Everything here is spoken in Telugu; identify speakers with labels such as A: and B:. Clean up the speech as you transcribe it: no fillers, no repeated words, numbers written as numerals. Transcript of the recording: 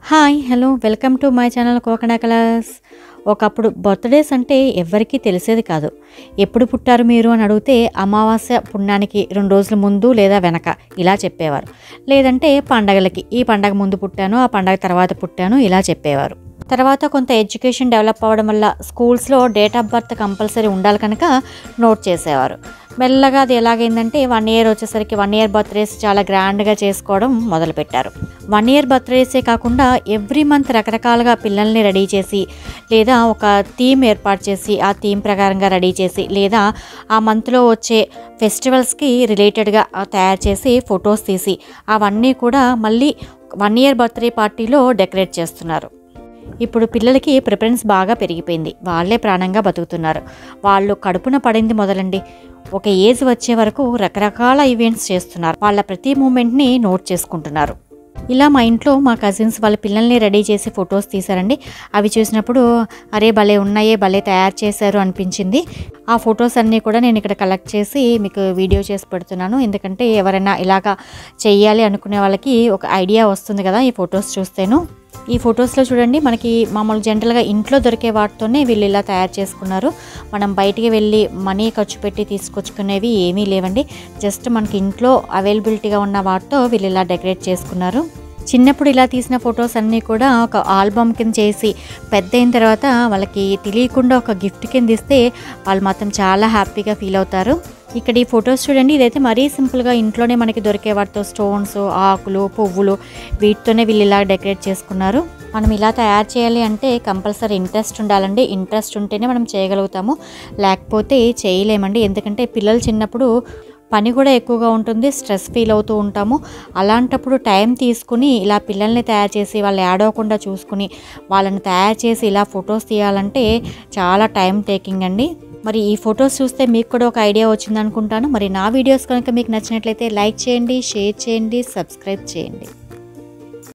A: Hi hello welcome to my channel Kokana colours. ఒకప్పుడు బర్త్డేస్ అంటే ఎవ్వరికీ తెలిసేది కాదు. ఎప్పుడు పుట్టారు మీరు అని అడిగితే అమావాస్య పుణ్యానికి 2 రోజుల ముందు లేదా వెనక ఇలా చెప్పేవారు. లేదంటే పండగలకి ఈ పండగ ముందు పుట్టాను, ఆ పండగ తర్వాత పుట్టాను ఇలా చెప్పేవారు. తర్వాత కొంత ఎడ్యుకేషన్ డెవలప్ అవ్వడం వల్ల స్కూల్స్లో డేట్ ఆఫ్ బర్త్ కంపల్సరీ ఉండాలి కనుక నోట్ చేసేవారు. మెల్లగా అది ఎలాగైందంటే 1 ఇయర్ వచ్చేసరికి 1 ఇయర్ బర్త్డేస్ చాలా గ్రాండ్గా చేసుకోవడం మొదలుపెట్టారు. 1 ఇయర్ బర్త్డేసే కాకుండా ఎవ్రీ మంత్ రకరకాలుగా పిల్లల్ని రెడీ చేసి లేదా ఒక థీమ్ ఏర్పాటు చేసి ఆ థీమ్ ప్రకారంగా రెడీ చేసి లేదా ఆ మంత్లో వచ్చే ఫెస్టివల్స్కి రిలేటెడ్గా తయారు చేసి ఫొటోస్ తీసి అవన్నీ కూడా మళ్ళీ 1 ఇయర్ బర్త్డే పార్టీలో డెకరేట్ చేస్తున్నారు. ఇప్పుడు పిల్లలకి ప్రిఫరెన్స్ బాగా పెరిగిపోయింది. వాళ్ళే ప్రాణంగా బతుకుతున్నారు. వాళ్ళు కడుపున పడింది మొదలండి ఒక ఏజ్ వచ్చే వరకు రకరకాల ఈవెంట్స్ చేస్తున్నారు. వాళ్ళ ప్రతి మూమెంట్ని నోట్ చేసుకుంటున్నారు. ఇలా మా ఇంట్లో మా కజిన్స్ వాళ్ళ పిల్లల్ని రెడీ చేసి ఫొటోస్ తీశారండి. అవి చూసినప్పుడు అరే భలే ఉన్నాయే, భలే తయారు చేశారు అనిపించింది. ఆ ఫొటోస్ అన్నీ కూడా నేను ఇక్కడ కలెక్ట్ చేసి మీకు వీడియో చేసి పెడుతున్నాను. ఎందుకంటే ఎవరైనా ఇలాగా చెయ్యాలి అనుకునే వాళ్ళకి ఒక ఐడియా వస్తుంది కదా ఈ ఫొటోస్ చూస్తేను. ఈ ఫొటోస్లో చూడండి, మనకి మామూలు జనరల్గా ఇంట్లో దొరికే వాటితోనే వీళ్ళు ఇలా తయారు చేసుకున్నారు. మనం బయటికి వెళ్ళి మనీ ఖర్చు పెట్టి తీసుకొచ్చుకునేవి ఏమీ లేవండి. జస్ట్ మనకి ఇంట్లో అవైలబిలిటీగా ఉన్న వాటితో వీళ్ళు ఇలా డెకరేట్ చేసుకున్నారు. చిన్నప్పుడు ఇలా తీసిన ఫొటోస్ అన్నీ కూడా ఒక ఆల్బమ్ కింద చేసి పెద్ద అయిన తర్వాత వాళ్ళకి తెలియకుండా ఒక గిఫ్ట్ కింద ఇస్తే వాళ్ళు మాత్రం చాలా హ్యాపీగా ఫీల్ అవుతారు. ఇక్కడ ఈ ఫొటోస్ చూడండి, ఇదైతే మరీ సింపుల్గా ఇంట్లోనే మనకి దొరికే వాటితో స్టోన్స్, ఆకులు, పువ్వులు వీటితోనే వీళ్ళు ఇలా డెకరేట్ చేసుకున్నారు. మనం ఇలా తయారు చేయాలి అంటే కంపల్సరీ ఇంట్రెస్ట్ ఉండాలండి. ఇంట్రెస్ట్ ఉంటేనే మనం చేయగలుగుతాము, లేకపోతే చేయలేమండి. ఎందుకంటే పిల్లలు చిన్నప్పుడు పని కూడా ఎక్కువగా ఉంటుంది, స్ట్రెస్ ఫీల్ అవుతూ ఉంటాము. అలాంటప్పుడు టైం తీసుకుని ఇలా పిల్లల్ని తయారు చేసి వాళ్ళు ఏడవకుండా చూసుకుని వాళ్ళని తయారు చేసి ఇలా ఫొటోస్ తీయాలంటే చాలా టైం టేకింగ్ అండి. మరి ఈ ఫొటోస్ చూస్తే మీకు కూడా ఒక ఐడియా వచ్చింది అనుకుంటాను. మరి నా వీడియోస్ కనుక మీకు నచ్చినట్లయితే లైక్ చేయండి, షేర్ చేయండి, సబ్స్క్రైబ్ చేయండి.